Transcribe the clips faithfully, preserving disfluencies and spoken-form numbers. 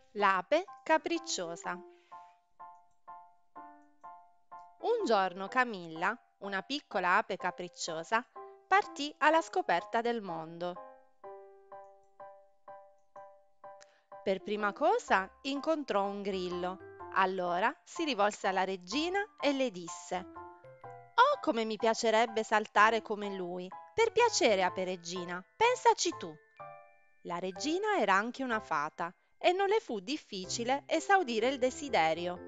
L'ape capricciosa. Un giorno Camilla, una piccola ape capricciosa, partì alla scoperta del mondo. Per prima cosa incontrò un grillo. Allora si rivolse alla regina e le disse: «Oh, come mi piacerebbe saltare come lui! Per piacere, ape regina, pensaci tu!» La regina era anche una fata e non le fu difficile esaudire il desiderio.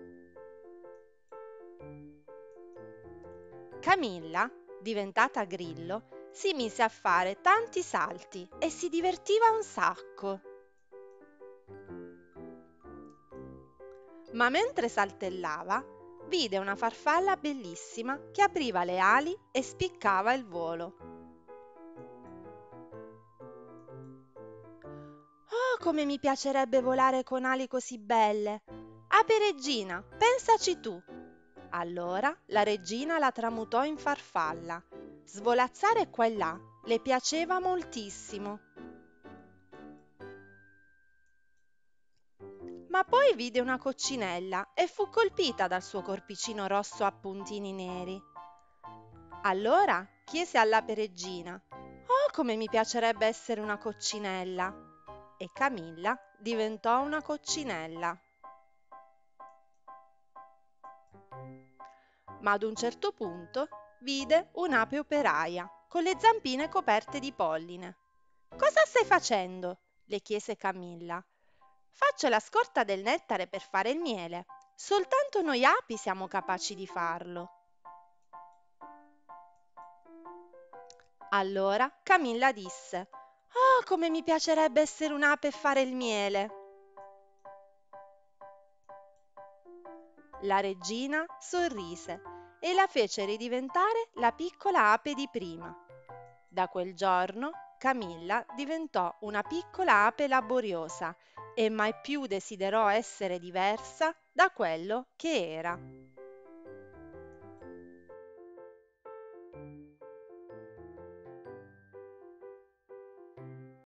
Camilla, diventata grillo, si mise a fare tanti salti e si divertiva un sacco. Ma mentre saltellava, vide una farfalla bellissima che apriva le ali e spiccava il volo. «Oh, come mi piacerebbe volare con ali così belle! Ape regina, pensaci tu!» Allora la regina la tramutò in farfalla. Svolazzare qua e là le piaceva moltissimo. Ma poi vide una coccinella e fu colpita dal suo corpicino rosso a puntini neri. Allora chiese all'ape regina: «Oh, come mi piacerebbe essere una coccinella!» E Camilla diventò una coccinella. Ma ad un certo punto vide un'ape operaia con le zampine coperte di polline. «Cosa stai facendo?» le chiese Camilla. «Faccio la scorta del nettare per fare il miele. Soltanto noi api siamo capaci di farlo». Allora Camilla disse: «Oh, come mi piacerebbe essere un'ape e fare il miele!» La regina sorrise e la fece ridiventare la piccola ape di prima. Da quel giorno Camilla diventò una piccola ape laboriosa e mai più desiderò essere diversa da quello che era.